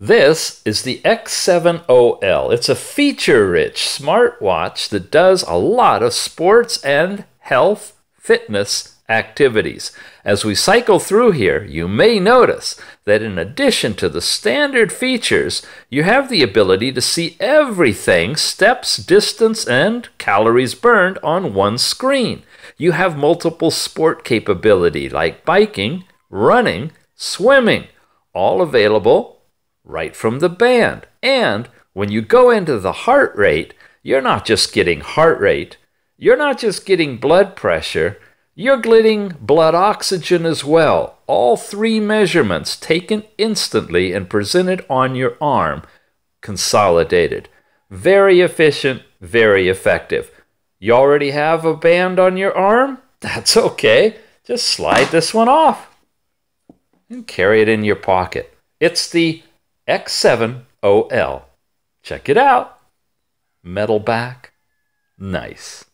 This is the X7OL. It's a feature-rich smartwatch that does a lot of sports and health fitness activities. As we cycle through here, you may notice that in addition to the standard features, you have the ability to see everything, steps, distance, and calories burned on one screen. You have multiple sport capability like biking, running, swimming, all available right from the band. And when you go into the heart rate, you're not just getting heart rate, you're not just getting blood pressure, you're getting blood oxygen as well. All three measurements taken instantly and presented on your arm, consolidated. Very efficient, very effective. You already have a band on your arm? That's okay. Just slide this one off and carry it in your pocket. It's the X7OL. Check it out. Metal back. Nice.